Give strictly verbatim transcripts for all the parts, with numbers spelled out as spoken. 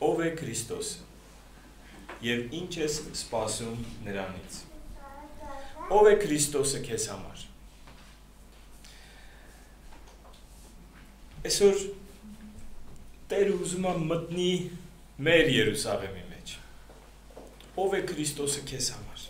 ով է Քրիստոսը եւ ինչ ես սպասում նրանից։ Ով է Քրիստոսը քեզ համար։ Այսօր Տերը ուզում է մտնի մեր Երուսաղեմի մեջ։ Ով է Քրիստոսը քեզ համար։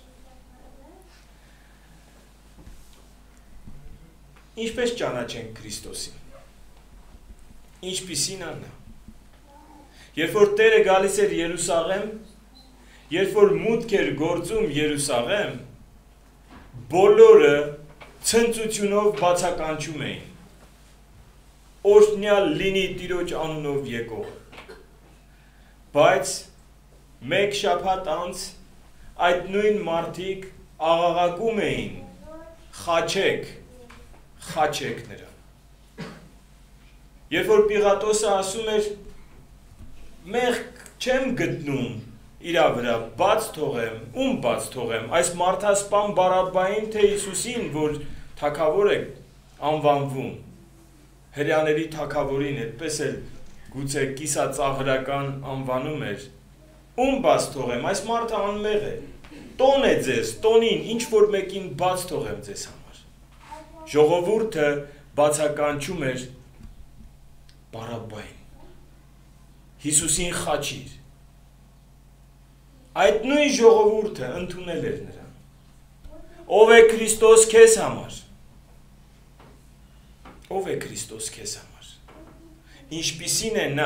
Ինչպես ճանաչենք Քրիստոսին։ Ինչպիսին է նա։ Երբ որ Տերը գալիս էր Երուսաղեմ, երբ որ մուտք էր գործում Երուսաղեմ, բոլորը ցնծությունով բացականչում էին։ Օրհնյալ լինի Տիրոջ անունով եկող։ Բայց մեկ շաբաթ անց այդ նույն մարդիկ աղաղակում էին. խաչեք, խաչեք նրան։ Երբ որ Պիղատոսը ասում էր, մեղք չեմ գտնում իրա վրա, բաց թողեմ, ում բաց թողեմ, այս մարդասպան Բարաբբային, թե Հիսուսին, որ թագավոր է անվանվում, հրեաների թագավորին, այդպես էլ գուցե կիսածաղրական անվանում էր, ում բաց թողեմ, այս մարդը անմեղ է, տոն է ձեզ, տոնին, ինչ որ մեկին բաց թողեմ ձեզ համար։ Ժողովուրդը բացականչում էր Բարաբբային, Հիսուսին խաչիր։ Այդ նույն ժողովուրդը ընդունել էր նրան։ Ով է Քրիստոս քեզ համար։ Ով է Քրիստոս քեզ համար։ Ինչպիսին է նա։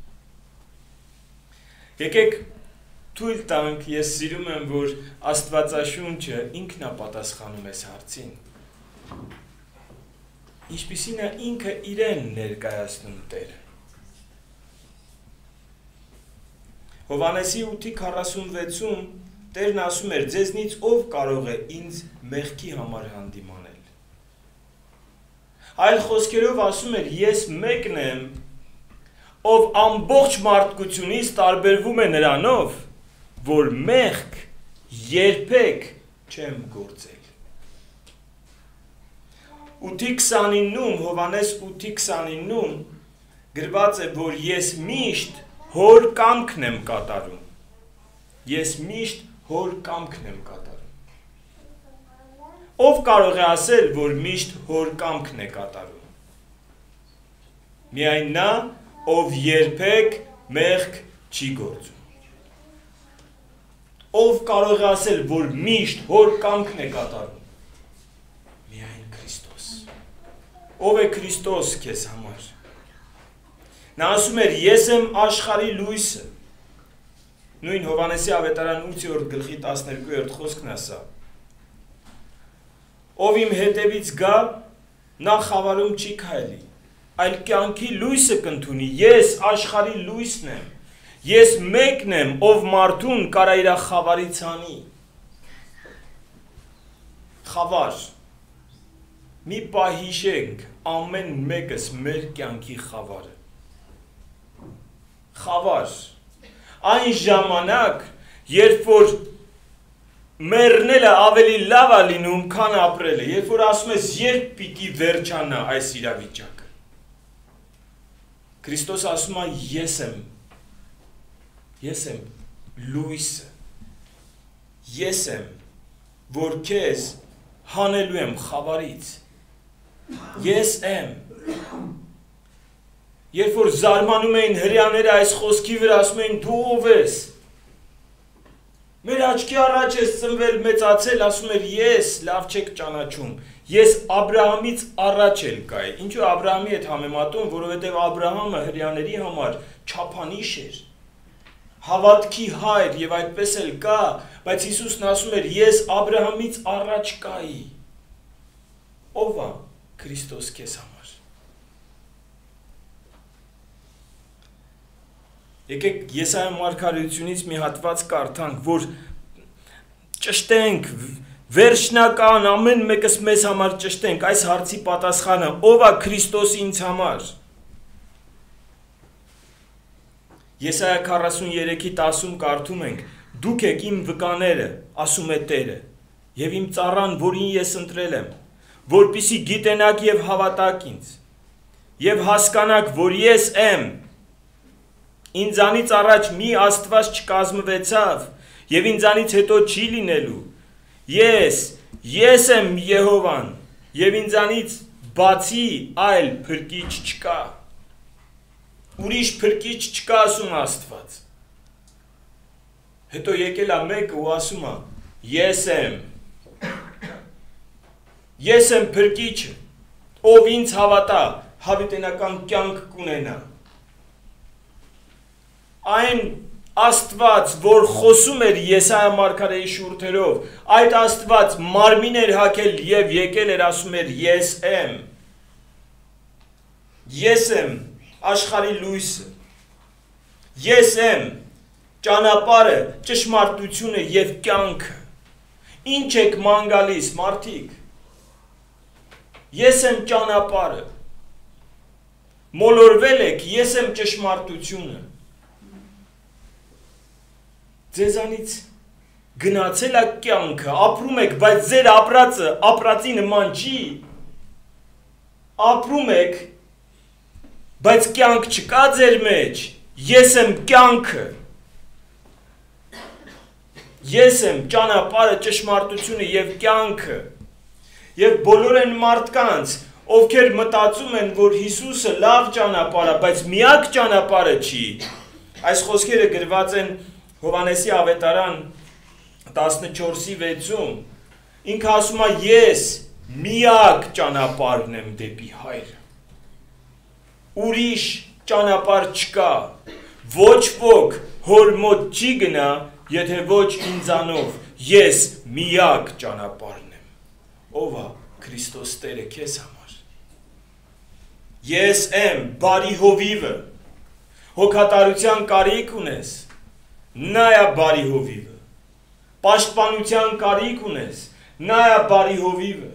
Եկեք թույլ տանք, ես սիրում եմ, որ Աստվածաշունչը ինքն է պատասխանում այս հարցին։ Ինչպիսին է ինքը իրեն ներկայացնում Տերը։ Հովհաննեսի ութի քառասունվեցում Տերն ասում էր, ձեզնից ով կարող է ինձ մեղքի համար հանդիմանել։ Այլ խոսքերով ասում էր, ես մեկն եմ, ով ամբողջ մարդկությունից տարբերվում է նրանով, որ մեղք երբեք չեմ գործել։ ութի քսանինում, Հովհաննես ութի քսանինում գրված է, որ ես միշտ հոր կամքն եմ կատարում։ Ես միշտ հոր կամքն եմ կատարում։ Ով կարող է ասել, որ միշտ հոր կամքն է կատարում։ Միայն նա, ով երբեք մեղք չի գործում։ Ով կարող է ասել, որ միշտ հոր կամքն է կատարում։ Միայն Քրիստոս։ Ով է Քրիստոս քեզ համար։ Նա ասում էր, ես եմ աշխարհի լույսը։ Նույն Հովհաննեսի ավետարան ութերորդ գլխի տասներկուերորդ խոսքն է սա։ Ով իմ հետևից գա, նա խավարում չի քայլի, այլ կյանքի լույսը կընդունի։ Ես աշխարհի լույսն եմ։ Ես մեկն եմ, ով մարդուն կարա իր խավարից հանի։ Խավար։ Մի պահ հիշենք ամեն մեկս մեր կյանքի խավարը։ Խավար, այն ժամանակ, երբ որ մեռնելը ավելի լավ է լինում, քան ապրելը, երբ որ ասում ես, երբ պիտի վերջանա այս իրավիճակը։ Քրիստոս ասում է, ես եմ, ես եմ լույսը, ես եմ, որ քեզ հանելու եմ խավարից, ես եմ։ Երբ որ զարմանում էին հրեաները այս խոսքի վրա, ասում էին դու ով ես։ Մեր աչքի առաջ ես ծնվել, մեծացել, ասում էր ես, լավ չեք ճանաչում։ Ես Աբրահամից առաջ էլ կայի։ Ինչու Աբրահամի հետ համեմատում, որովհետև Աբրահամը հրեաների համար չափանիշ էր։ Հավատքի հայր եւ այդպես էլ կա, բայց Հիսուսն ասում էր ես Աբրահամից առաջ կայի։ Ով է Քրիստոս քեզ համար։ Եկեք Եսայիա մարգարեությունից մի հատված կարդանք, որ ճշտենք, վերջնական ամեն մեկս մեզ համար ճշտենք այս հարցի պատասխանը, ով է Քրիստոս ինձ համար։ Եսայիա քառասուններեքի տասում կարդում ենք. դուք եք իմ վկաները, ասում է Տերը, եւ իմ ծառան, որին ես ընտրել եմ, որպեսզի գիտենաք եւ հավատաք ինձ, եւ հասկանաք, որ ես եմ։ Ինձանից առաջ մի Աստված չկազմվեցավ եւ ինձանից հետո չի լինելու։ Ես, ես եմ Եհովան եւ ինձանից բացի այլ փրկիչ չկա։ Ուրիշ փրկիչ չկա, ասում Աստված։ Հետո եկել է մեկը ու ասում է. ես եմ։ Ես եմ փրկիչը, ով ինձ հավատա, հավիտենական կյանք կունենա։ Այն Աստված, որ խոսում էր Եսայիա մարգարեի շուրթերով, այդ Աստված մարմին էր հագել եւ եկել էր ասում էր ես եմ։ Ես եմ աշխարհի լույսը։ Ես եմ ճանապարհը, ճշմարտությունը եւ կյանքը։ Ինչ եք ման գալիս, մարդիկ։ Ես եմ ճանապարհը։ Մոլորվել եք, ես եմ ճշմարտությունը։ Ձեզանից գնացել է կյանքը, ապրում եք, բայց ձեր ապրածը ապրածի նման չի։ Ապրում եք, բայց կյանք չկա ձեր մեջ։ Ես եմ կյանքը։ Ես եմ ճանապարհը, ճշմարտությունը եւ կյանքը։ Եվ բոլոր են մարդկանց, ովքեր մտածում են, որ Հիսուսը լավ ճանապարհ է, բայց միակ ճանապարհը չի։ Այս խոսքերը գրված են Հովհաննեսի ավետարան տասնչորսի վեցում։ Ինքը ասում է ես միակ ճանապարհն եմ դեպի Հայր։ Ուրիշ ճանապարհ չկա։ Ոչ ոք հոր մոտ չի գնա, եթե ոչ ինձանով։ Ես միակ ճանապարհն եմ։ Ով է Քրիստոս Տերը քեզ համար։ Ես եմ բարի հովիվը։ Հոգատարության կարիք ունես։ Նա է բարի հովիվը։ Պաշտպանության կարիք ունես։ Նա է բարի հովիվը։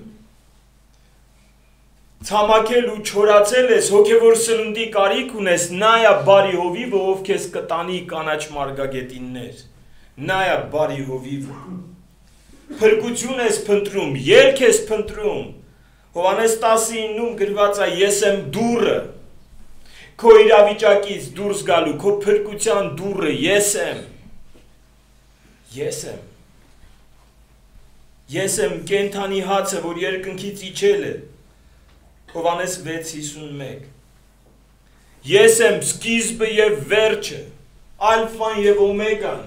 Ցամաքել ու չորացել ես, հոգևոր սննդի կարիք ունես, նա է բարի հովիվը, ով քեզ կտանի կանաչ մարգագետիններ։ Նա է բարի հովիվը։ Փրկություն ես փնտրում, ելք ես փնտրում։ Հովհաննես տասնինում գրված է ես եմ դուռը։ Քո իրավիճակից դուրս գալու, քո փրկության դուռը ես եմ։ Ես եմ։ Ես եմ կենդանի հացը, որ երկնքից իջել է։ Հովհաննես վեց հիսունմեկ։ Ես եմ սկիզբը եւ վերջը, ալֆան եւ օմեգան։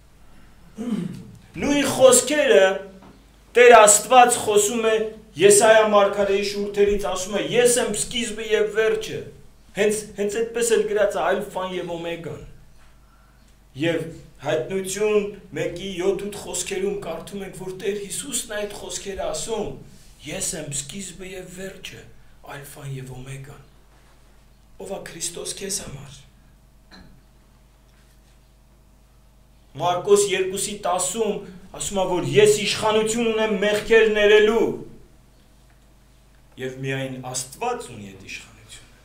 Նույն խոսքերը Տեր Աստված խոսում է Եսայիա մարգարեի շուրթերից, ասում է ես եմ սկիզբը եւ վերջը։ Հենց հենց այդպես էլ գրած է ալֆան եւ օմեգան։ Եվ հայտնություն մեկի յոթ խոսքերում կարդում ենք, որ Տեր Հիսուսն է այդ խոսքերը ասում. ես եմ սկիզբը եւ վերջը, ալֆան եւ օմեգան։ Ով է Քրիստոս քեզ համար։ Մարկոս երկուսի տասում ասում է, որ ես իշխանություն ունեմ մեղքեր ներելու։ Եվ միայն Աստված ունի այդ իշխանությունը։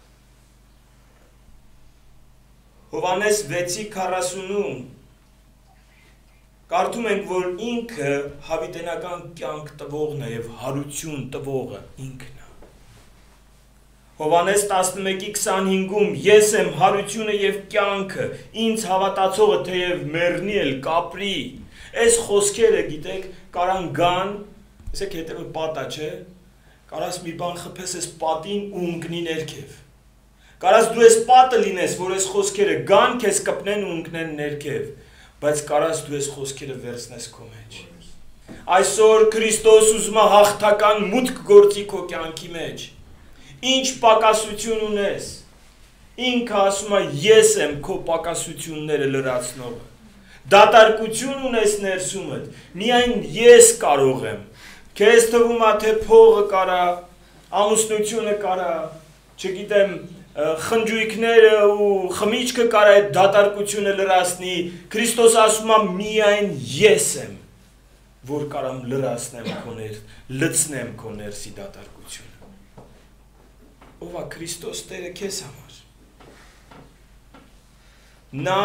Հովհաննես վեցի քառասունում կարդում ենք, որ ինքը հավիտենական կյանք տվողն է եւ հարություն տվողը ինքն է։ Հովհաննես տասնմեկի քսանհինգում ես եմ հարությունը եւ կյանքը, ինձ հավատացողը թեև մեռնի էլ կապրի։ Այս խոսքերը, գիտեք, կարան գան, ասեք հետևը պատա, չէ։ Կարաս մի բան խփես այս պատին ու ընկնի ներքև։ Կարաս դու այս պատը լինես, որ այս խոսքերը գան, քեզ կպնեն ու ընկնեն ներքև, բայց կարաս դու այս խոսքերը վերցնես քո մեջ։ Այսօր Քրիստոս ուզում է հաղթական մուտք գործի քո կյանքի մեջ։ Ինչ պակասություն ունես, ինքը ասում է ես եմ քո պակասությունները լրացնողը, դատարկություն ունես ներսումդ, միայն ես կարող եմ, քեզ թվում է թե փողը կարա, ամուսնությունը կարա, չգիտեմ, խնջույքները ու խմիչքը կարա այդ դատարկությունը լրացնի, Քրիստոս ասում է միայն ես եմ, որ կարամ լրացնեմ քո ներ, լցնեմ քո ներսի դատարկությունը։ Ով է Քրիստոս Տերը քեզ համար։ Նա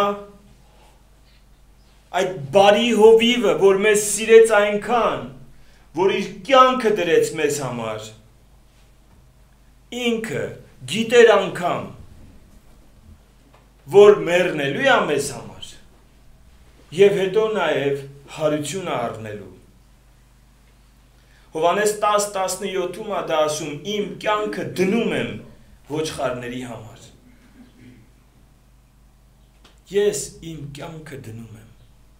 այդ բարի հովիվը, որ մեզ սիրեց այնքան, որ իր կյանքը դրեց մեզ համար, ինքը գիտեր անգամ, որ մեռնելու է մեզ համար, եւ հետո նաեւ հարությունը առնելու։ Հովանես տասը տասնյոթում է դա ասում, իմ կյանքը դնում եմ ոչխարների համար։ Ես իմ կյանքը դնում եմ,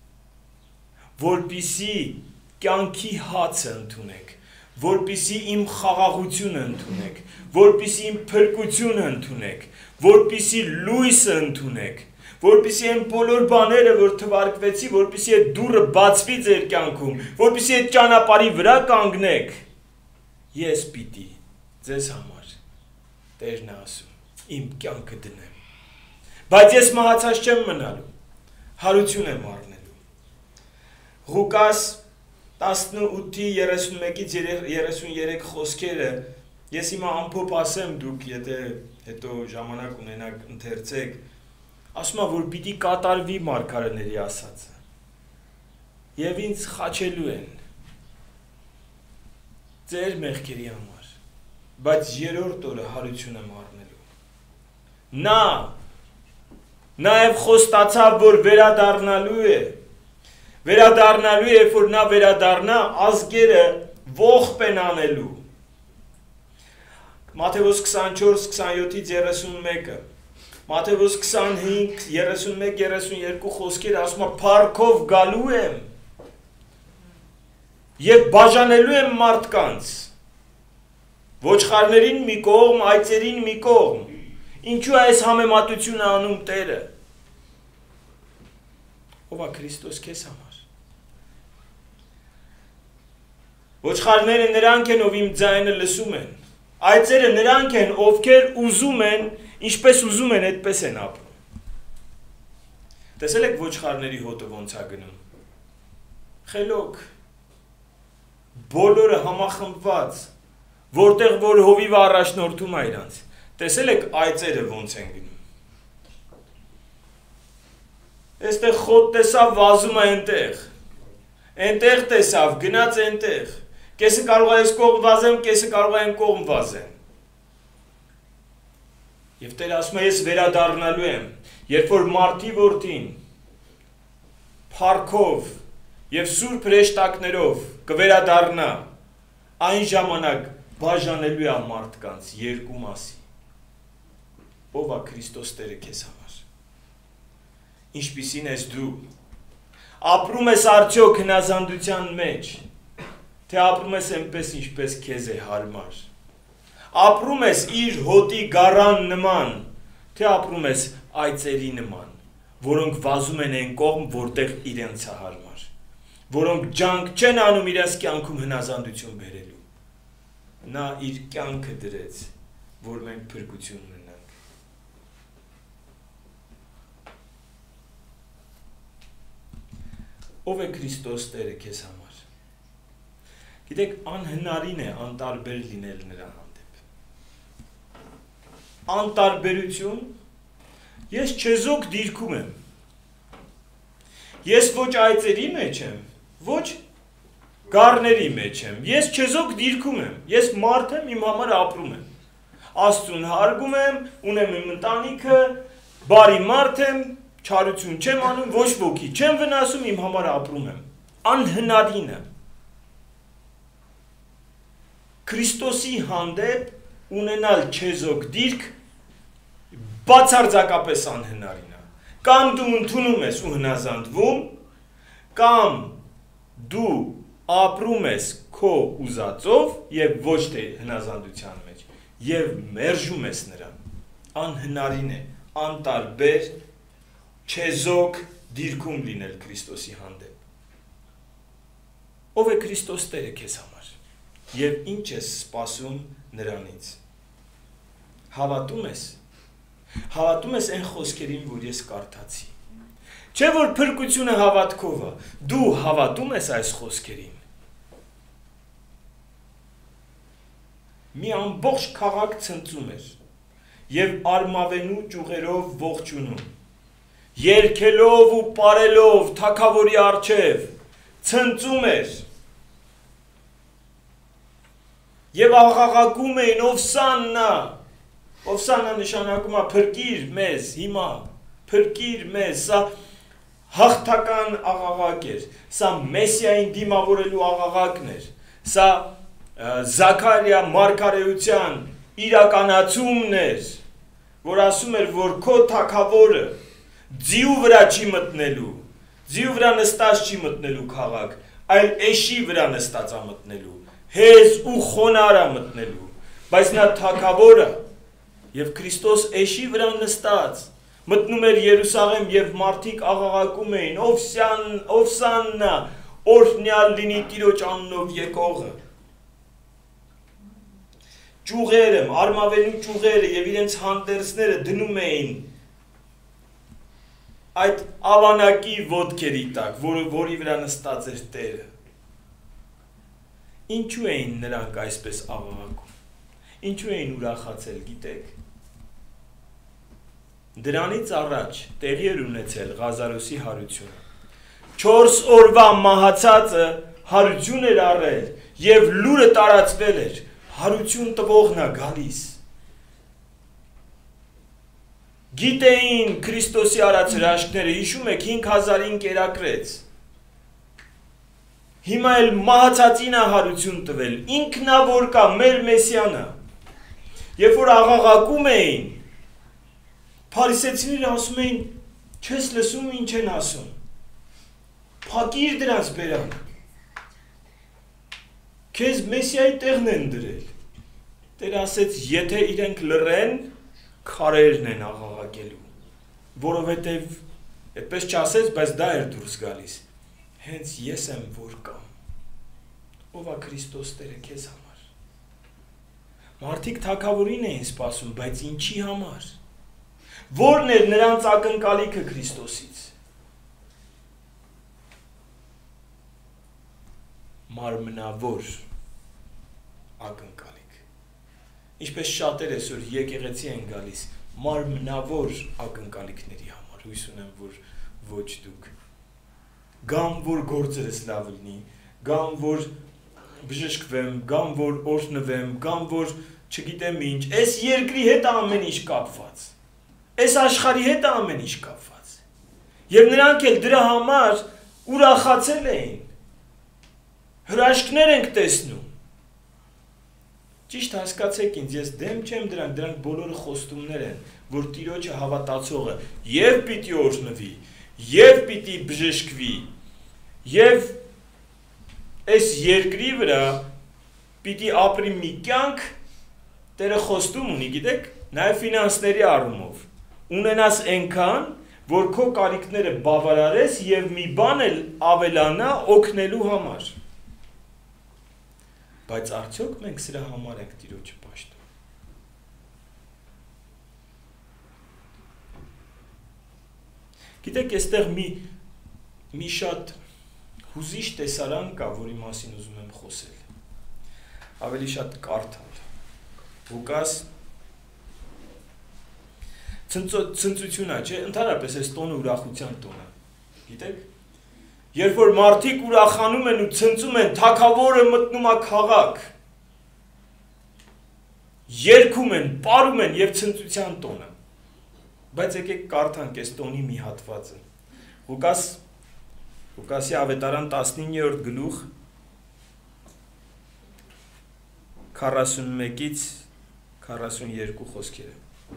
որպիսի կյանքի հացը ընդունեք, որպիսի իմ խաղաղությունը ընդունեք, որպիսի իմ փրկությունը ընդունեք, որպիսի լույսը ընդունեք, որպիսի այն բոլոր բաները, որ թվարկվեցի, որպիսի այդ դուռը բացվի ձեր կյանքում, որպիսի այդ ճանապարհի վրա կանգնեք, ես պիտի ձեզ համար, Տերն է ասում, իմ կյանքը դնեմ, բայց ես մահացած չեմ մնալու, հարություն եմ առնելու։ Ղուկաս տասնութի երեսունմեկից երեսուներեք խոսքերը, ես հիմա ամփոփ ասեմ, դուք եթե հետո ժամանակ ունենաք ընթերցեք, ասում է, որ պիտի կատարվի մարգարեների ասածը, և ինձ խաչելու են ձեր մեղքերի համար, բայց երրորդ օրը հարություն եմ առնելու։ Նա նաև խոստացավ, որ վերադառնալու է, վերադառնալու է, երբ որ նա վերադառնա, ազգերը ողբ են անելու։ Մատթեոս քսանչորս քսանյոթից երեսունմեկը, Մատթեոս քսանհինգ երեսունմեկ երեսունյերկու խոսքերը ասում է, փառքով գալու եմ և բաժանելու եմ մարդկանց, ոչխարներին մի կողմ, այծերին մի կողմ, ինչու է այս համեմատությունը անում Տերը։ Ով է Քրիստոս քեզ համար։ Ոչխարները նրանք են, ով իմ ձայնը լսում են, այծերը նրանք են, ովքեր ուզում են, ինչպես ուզում են, այդպես են ապրում։ Տեսել եք ոչխարների հոտը ոնց է գնում։ Խելոք, բոլորը համախմբված, որտեղ որ հովիվը առաջնորդում է իրանց։ Տեսել եք այծերը ոնց են գնում։ Այստեղ խոտ տեսավ, վազում է այնտեղ։ Այնտեղ տեսավ, գնաց այնտեղ։ Կեսը կարող է այս կողմ վազեմ, կեսը կարող է այն կողմ վազեմ։ Եվ Տերը ասում է, ես վերադառնալու եմ, երբ որ մարդի որդին փառքով եւ սուրբ հրեշտակներով կվերադառնա, այն ժամանակ բաժանելու է մարդկանց երկու մասի։ Ով է Քրիստոս Տերը քեզ համար։ Ինչպիսին ես դու։ Ապրում ես արդյոք հնազանդության մեջ, թե ապրում ես այնպես, ինչպես քեզ է հարմար։ Ապրում ես իր հոտի գառան նման, թե ապրում ես այծերի նման, որոնք վազում են այն կողմ, որտեղ իրենց է հարմար, որոնք ջանք չեն անում իրենց կյանքում հնազանդություն բերելու։ Նա իր կյանքը դրեց, որ մենք փրկություն ունենանք։ Ով է Քրիստոս Տերը քեզ համար։ Գիտեք, անհնարին է անտարբեր լինել նրա հանդեպ։ Անտարբերություն, ես չեզոք դիրքում եմ։ Ես ոչ այծերի մեջ եմ, ոչ գառների մեջ եմ։ Ես չեզոք դիրքում եմ։ Ես մարդ եմ, իմ համար ապրում եմ։ Աստծուն հարգում եմ, ունեմ իմ ընտանիքը, բարի մարդ եմ, չարություն չեմ անում, ոչ ոքի չեմ վնասում, իմ համար ապրում եմ։ Անհնարին է։ Քրիստոսի հանդեպ ունենալ չեզոք դիրք բացարձակապես անհնարին է։ Կամ դու ընդունում ես ու հնազանդվում, կամ դու ապրում ես քո ուզածով եւ ոչ թե հնազանդության մեջ եւ մերժում ես նրան։ Անհնարին է, անտարբեր, չեզոք դիրքում լինել Քրիստոսի հանդեպ։ Ով է Քրիստոս Տերը քեզ համար եւ ինչ ես սպասում նրանից։ Հավատում ես։ Հավատում ես այն խոսքերին, որ ես կարդացի։ Չէ՞ որ փրկությունը հավատքով է։ Դու հավատում ես այս խոսքերին։ Մի ամբողջ քաղաք ցնծում էր եւ արմավենու ճյուղերով ողջունում։ Երգելով ու պարելով թագավորի առջև ցնծում էր։ Եվ աղաղակում էին Օվսաննա, Օվսաննա նշանակում է փրկիր մեզ հիմա, փրկիր մեզ, սա հաղթական աղաղակ էր, սա Մեսիային դիմավորելու աղաղակն էր, սա Զաքարիա մարգարեության իրականացումն էր, որ ասում էր, որ քո թագավորը ձիու վրա չի մտնելու, ձիու վրա նստած չի մտնելու քաղաք, այլ էշի վրա նստած է մտնելու, հեզ ու խոնար է մտնելու, բայց նա թագավորը եւ Քրիստոս էշի վրա նստած մտնում էր Երուսաղեմ եւ մարդիկ աղաղակում էին, Օվսյան, Օվսաննա, օրհնյալ լինի Տիրոջ անունով եկողը։ Ճյուղերը, արմավենու ճյուղերը եւ իրենց հանդերձները դնում էին այդ ավանակի ոտքերի տակ, որը որի վրա նստած էր Տերը։ Ինչու էին նրանք այսպես աղաղակում։ Ինչու էին ուրախացել, գիտեք։ Դրանից առաջ տեղի էր ունեցել Ղազարոսի հարությունը։ Չորս օրվա մահացածը հարություն էր առել եւ լուրը տարածվել էր։ Հարություն տվողն է գալիս։ Գիտեին Քրիստոսի արած հրաշքները, հիշում եք հինգ հազարին կերակրեց։ Հիմա էլ մահացածին է հարություն տվել, ինքն է որ կա մեր Մեսիանը։ Երբ որ աղաղակում էին, փարիսեցիները ասում էին, չես լսում ինչ են ասում։ Փակիր դրանց բերան։ Քեզ Մեսիայի տեղն են դրել։ Տերը ասեց, եթե իրենք լռեն, քարերն են աղաղակելու, որովհետև այդպես չասեց, բայց դա էր դուրս գալիս։ Հենց ես եմ որ կամ։ Ով է Քրիստոս Տերը քեզ համար։ Մարդիկ թագավորին էին սպասում, բայց ինչի համար։ Որն էր նրանց ակնկալիքը Քրիստոսից։ Մարմնավոր ակնկալիք։ Ինչպես շատեր այսօր եկեղեցի են գալիս մարմնավոր ակնկալիքների համար, հույս ունեմ, որ ոչ դուք։ Գամ որ գործերս լավ լինի, գամ որ բժշկվեմ, գամ որ օրհնվեմ, գամ որ չգիտեմ ինչ, այս երկրի հետ ամեն ինչ կապված։ Այս աշխարհի հետ ամեն ինչ կապված։ Եվ նրանք էլ դրա համար ուրախացել էին։ Հրաշքներ ենք տեսնում։ Ճիշտ հասկացեք ինձ, ես դեմ չեմ դրանք, դրանք բոլորը խոստումներ են, որ Տիրոջը հավատացողը եւ պիտի օրհնվի, եւ պիտի բժշկվի, եւ այս երկրի վրա պիտի ապրի մի կյանք, Տերը խոստում ունի, գիտեք, նաեւ ֆինանսների առումով։ Ունենաս այնքան, որ քո կարիքները բավարարես եւ մի բան էլ ավելանա օգնելու համար։ Բայց արդյոք մենք սրա համար ենք Տիրոջը պաշտում։ Գիտեք, այստեղ մի մի շատ հուզիչ տեսարան կա, որի մասին ուզում եմ խոսել։ Ավելի շատ կարդալ։ Ղուկաս ցնծություն է, չէ՞, ընդհանրապես այս տոնը ուրախության տոն է։ Գիտեք, երբ որ մարդիկ ուրախանում են ու ցնծում են, թագավորը մտնում է քաղաք, երգում են, պարում են եւ ցնծության տոնը։ Բայց եկեք կարդանք այս տոնի մի հատվածը։ Ղուկաս Ղուկասի ավետարան տասնիններորդ գլուխ քառասունմեկից քառասունյոթ խոսքերը։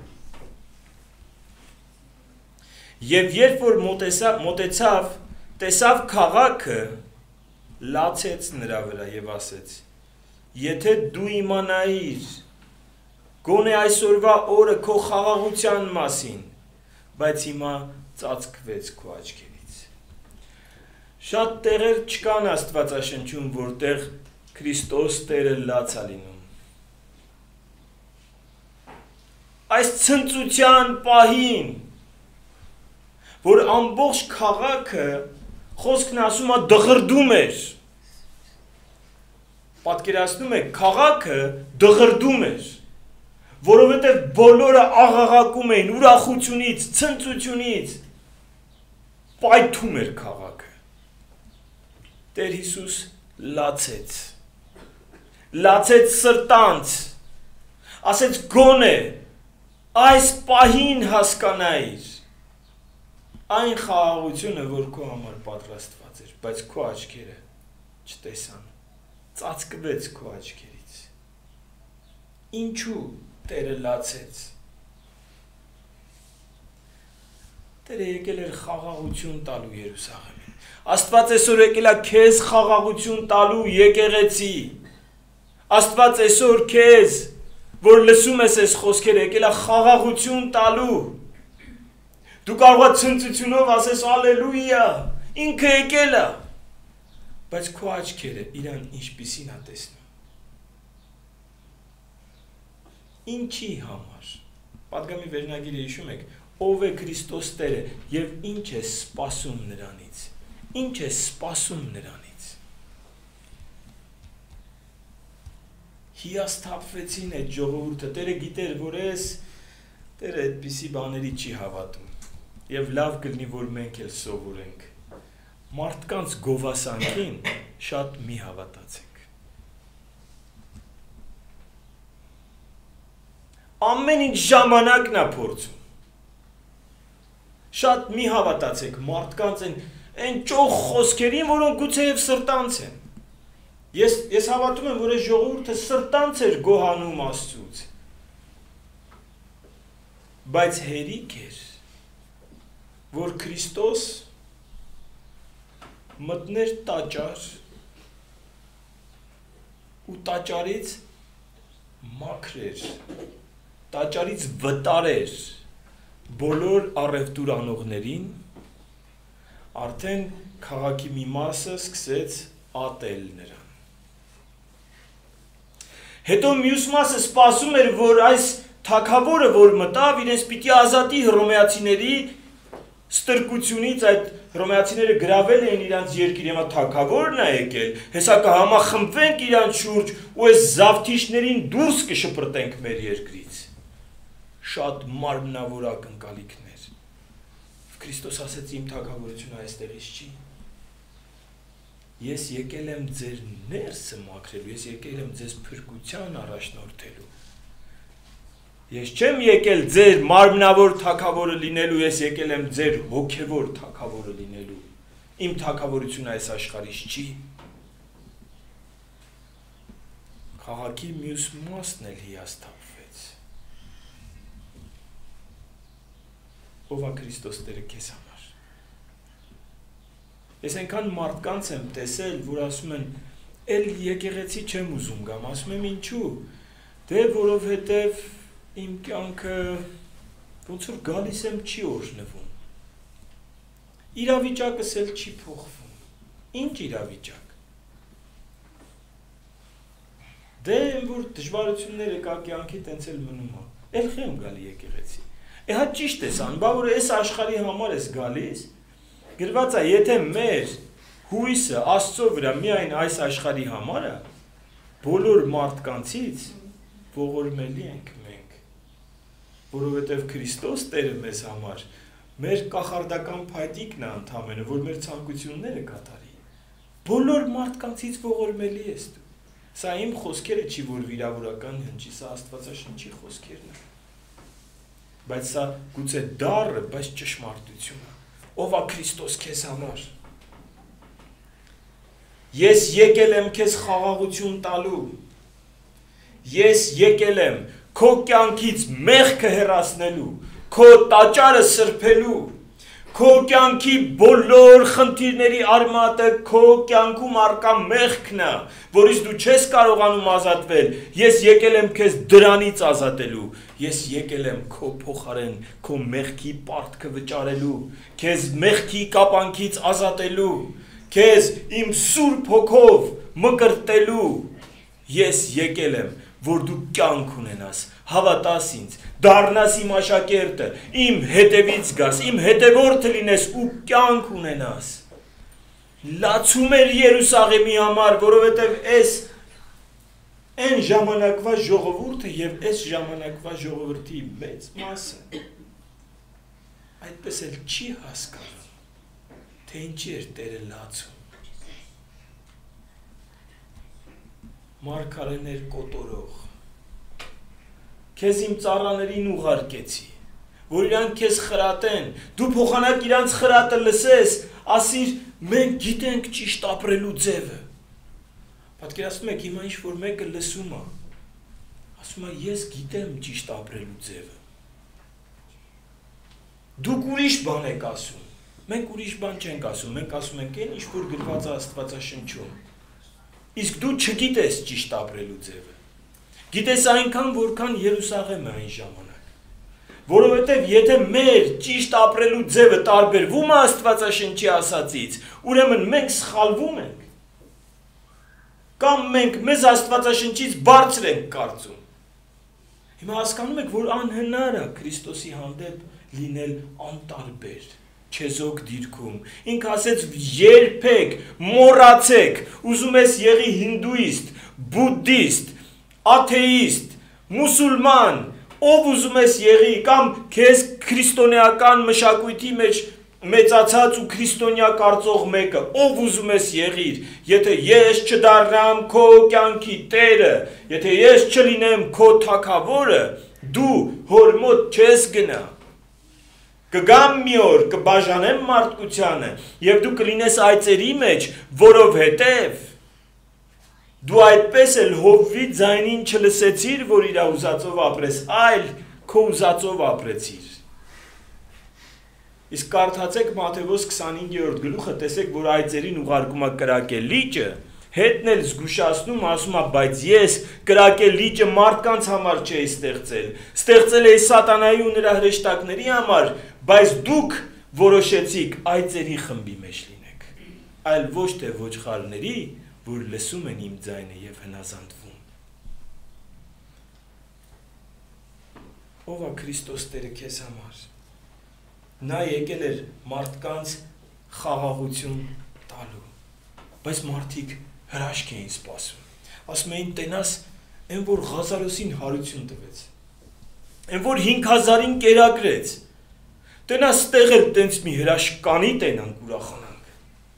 Եվ երբ որ մոտեցավ, մոտեցավ, տեսավ քաղաքը, լացեց նրա վրա եւ ասեց. Եթե դու իմանայիր, գոնե այսօրվա օրը քո խաղաղության մասին, բայց հիմա ծածկվեց քո աչքերից։ Շատ տեղեր չկան Աստվածաշնչում, որտեղ Քրիստոս Տերը լաց է լինում։ Այս ցնծության պահին, որ ամբողջ քաղաքը խոսքն ասում է դղրդում էր։ Պատկերացնում եք, քաղաքը դղրդում էր, որովհետև բոլորը աղաղակում էին ուրախությունից, ցնծությունից, պայթում էր քաղաքը։ Տեր Հիսուս լացեց, լացեց սրտանց, ասեց գոնե այս պահին հասկանայիր, այն խաղաղությունը, որ քո համար պատրաստված էր, բայց քո աչքերը չտեսան, ծածկվեց քո աչքերից։ Ինչու Տերը լացեց։ Տերը եկել էր խաղաղություն տալու Երուսաղեմին։ Աստված այսօր եկել է քեզ խաղաղություն տալու եկեղեցի։ Աստված այսօր քեզ, որ լսում ես այս խոսքերը, եկել է խաղաղություն տալու։ Դու կարող ես ցնծությունով ասես ալելույա, ինքը եկել է։ Բայց քո աչքերը իրան ինչպիսին է տեսնում։ Ինչի համար։ Պատգամի վերնագիրը հիշում եք, ով է Քրիստոս Տերը եւ ինչ է սպասում նրանից։ Ինչ է սպասում նրանից։ Հիասթափվեցին այդ ժողովուրդը, Տերը գիտեր, որ ես Տերը այդպիսի բաների չի հավատում։ Եվ լավ կլինի, որ մենք էլ սովորենք։ Մարդկանց գովասանքին շատ մի հավատացեք։ Ամեն ինչ ժամանակն է փորձում։ Շատ մի հավատացեք մարդկանց են այն ճոխ խոսքերին, որոնք գուցեև սրտանց են։ Ես ես հավատում եմ, որ այս ժողովուրդը սրտանց էր գոհանում Աստծուց։ Բայց հերիք էր, որ Քրիստոս մտներ տաճար ու տաճարից մաքրեր, տաճարից վտարեր բոլոր առևտուր անողներին, արդեն քաղաքի մի մասը սկսեց ատել նրան։ Հետո մյուս մասը սպասում էր, որ այս թագավորը, որ մտավ, իրենց պիտի ազատի հռոմեացիների ստրկությունից, այդ հռոմեացիները գրավել էին իրանց երկիր, հիմա թագավորն է եկել, հեսա կհամախմբվենք իրանց շուրջ ու այս զավթիչներին դուրս կշպրտենք մեր երկրից։ Շատ մարմնավոր ակնկալիքներ։ Քրիստոս ասեց, իմ թագավորությունը այստեղից չի։ Ես եկել եմ ձեր ներսը մաքրելու, ես եկել եմ ձեզ փրկության առաջնորդելու։ Ես չեմ եկել ձեր մարմնավոր թագավորը լինելու, ես եկել եմ ձեր հոգևոր թագավորը լինելու։ Իմ թագավորությունը այս աշխարհից չի։ Քաղաքի մյուս մասն էլ հիասթափվեց։ Ով է Քրիստոս Տերը քեզ համար։ Ես այնքան մարդկանց եմ տեսել, որ ասում են, «Էլ եկեղեցի չեմ ուզում գամ», ասում եմ ինչու։ Դե որովհետև իմ կյանքը ոնց որ գալիս եմ չի օրհնվում։ Իրավիճակս էլ չի փոխվում։ Ինչ իրավիճակ։ Դե որ դժվարությունները կա կյանքի տենց էլ մնում է։ Էլ խեմ գալի եկեղեցի։ Է հա ճիշտ ես ան, բա որ այս աշխարհի համար ես գալիս, գրված է, եթե մեր հույսը Աստծո վրա միայն այս աշխարհի համար է, բոլոր մարդկանցից ողորմելի ենք մենք, որովհետև Քրիստոս Տերը մեզ համար մեր կախարդական փայտիկն է ընդամենը, որ մեր ցանկությունները կատարի։ Բոլոր մարդկանցից ողորմելի ես դու։ Սա իմ խոսքերը չի, որ վիրավորական հնչի, սա Աստվածաշնչի խոսքերն են։ Բայց սա գուցե դառը, բայց ճշմարտություն է։ Ով է Քրիստոս քեզ համար։ Ես եկել եմ քեզ խաղաղություն տալու։ Ես եկել եմ քո կյանքից մեղքը հեռացնելու, քո տաճարը սրբելու, քո կյանքի բոլոր խնդիրների արմատը քո կյանքում արկա մեղքն է, որից դու չես կարողանում ազատվել։ Ես եկել եմ քեզ դրանից ազատելու։ Ես եկել եմ քո փոխարեն քո մեղքի պարտքը վճարելու, քեզ մեղքի կապանքից ազատելու, քեզ իմ սուրբ հոգով մկրտելու։ Ես եկել եմ, որ դու կյանք ունենաս, հավատաս ինձ, դառնաս իմ աշակերտը, իմ հետևից գաս, իմ հետևորդը լինես ու կյանք ունենաս։ Լացում էր Երուսաղեմի համար, որովհետև այս այն ժամանակվա ժողովուրդը եւ այս ժամանակվա ժողովրդի մեծ մասը այդպես էլ չի հասկանում, թե ինչի էր Տերը լացում։ Մարգարեներ կոտորող, քեզ իմ ծառաներին ուղարկեցի, որ իրանք քեզ խրատեն, դու փոխանակ իրանց խրատը լսես, ասիր, մենք գիտենք ճիշտ ապրելու ձևը։ Պատկերացնում եք, հիմա ինչ-որ մեկը լսում է, ասում է, ես գիտեմ ճիշտ ապրելու ձևը։ Դուք ուրիշ բան եք ասում, մենք ուրիշ բան չենք ասում, մենք ասում ենք այն, ինչ-որ գրված է Աստվածաշնչում։ Իսկ դու չգիտես ճիշտ ապրելու ձևը։ Գիտես այնքան, որքան Երուսաղեմը այն ժամանակ։ Որովհետև եթե մեր ճիշտ ապրելու ձևը տարբերվում է Աստվածաշնչի ասածից, ուրեմն մենք սխալվում ենք։ Կամ մենք մեզ Աստվածաշնչից բարձր ենք կարծում։ Հիմա հասկանում եք, որ անհնար է Քրիստոսի հանդեպ լինել անտարբեր, չեզոք դիրքում։ Ինք ասեց, երբեք մոռացեք, ուզում ես եղի հինդուիստ, բուդդիստ, աթեիստ, մուսուլման, ով ուզում ես եղի, կամ քեզ քրիստոնեական մշակույթի մեջ մեծացած ու քրիստոնյա կարծող մեկը, ով ուզում ես եղիր, եթե ես չդառնամ քո կյանքի տերը, եթե ես չլինեմ քո թագավորը, դու հոր մոտ չես գնա։ Կգամ մի օր, կբաժանեմ մարդկությանը, և դու կլինես այծերի մեջ, որովհետև դու այդպես էլ Հովվի ձայնին չլսեցիր, որ իր ուզածով ապրես, այլ քո ուզածով ապրեցիր։ Իսկ կարդացեք Մատթեոս քսանհինգերորդ գլուխը, տեսեք, որ այծերին ուղարկում է կրակել լիճը, հետն էլ զգուշացնում, ասում է, բայց ես կրակել լիճը մարդկանց համար չէի ստեղծել, ստեղծել էի սատանայի ու նրա հրեշտակների համար, բայց դուք որոշեցիք այծերի խմբի մեջ լինեք, այլ ոչ թե ոչխարների, որ լսում են իմ ձայնը և հնազանդվում։ Ով է Քրիստոս Տերը քեզ համար։ Նա եկել էր մարդկանց խաղաղություն տալու, բայց մարդիկ հրաշք էին սպասում։ Ասում էին, տենաս, այն որ Ղազարոսին հարություն տվեց, այն որ հինգ հազարին կերակրեց, տենաս ստեղ էլ տենց մի հրաշքանի տենանք ուրախանանք։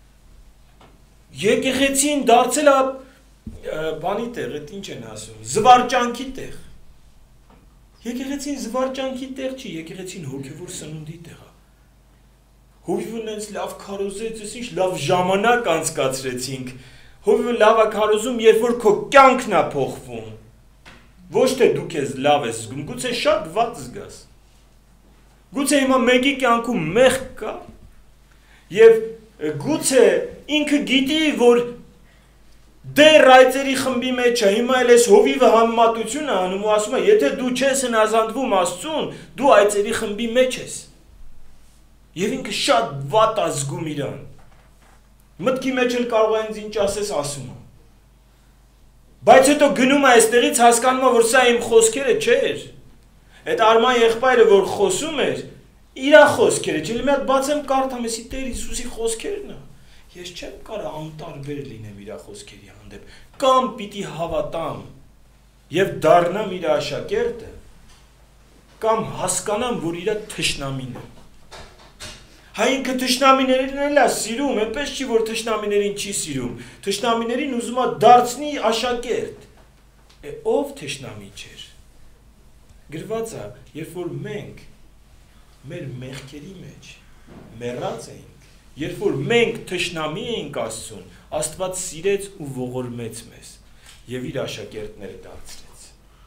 Եկեղեցին դարձել է բանի տեղ, այդ ինչ են ասում, զվարճանքի տեղ։ Եկեղեցին զվարճանքի տեղ չի, եկեղեցին հոգևոր սնունդի տեղ է։ Հովիվն ենց լավ քարոզեց, ես ինչ լավ ժամանակ անցկացրեցինք։ Հովիվը լավ է քարոզում, երբ որ քո կյանքն է փոխվում։ Ոչ թե դու քեզ լավ ես զգում, գուցե շատ վատ զգաս։ Գուցե հիմա մեկի կյանքում մեղք կա, եւ գուցե ինքը գիտի, որ դեռ այծերի խմբի մեջ է, հիմա էլ ես Հովիվը համեմատություն է անում ու ասում է, եթե դու չես հնազանդվում Աստծուն, դու այծերի խմբի մեջ ես։ Եվ ինքը շատ վատ է զգում իրան։ Մտքի մեջ էլ կարող է ինձ ինչ ասես ասում է։ Բայց հետո գնում է այստեղից հասկանում է, որ սա իմ խոսքերը չէր։ Այդ Արման եղբայրը, որ խոսում էր, իրա խոսքերը, չէ՞ մի հատ բացեմ կարդամ, էսի Տեր Հիսուսի խոսքերն է։ Ես չեմ կարող անտարբեր լինեմ իր խոսքերի հանդեպ, կամ պիտի հավատամ եւ դառնամ իր աշակերտը, կամ հասկանամ, որ իր թշնամին է։ Հայ ինքը թշնամիներին էլ է սիրում, այնպես չի, որ թշնամիներին չի սիրում, թշնամիներին ուզում է դարձնի աշակերտ։ Է ով թշնամի չէր։ Գրված է, երբ որ մենք մեր մեղքերի մեջ մեռած էինք, երբ որ մենք թշնամի էինք Աստծուն, Աստված սիրեց ու ողորմեց մեզ եւ իր աշակերտները դարձրեց։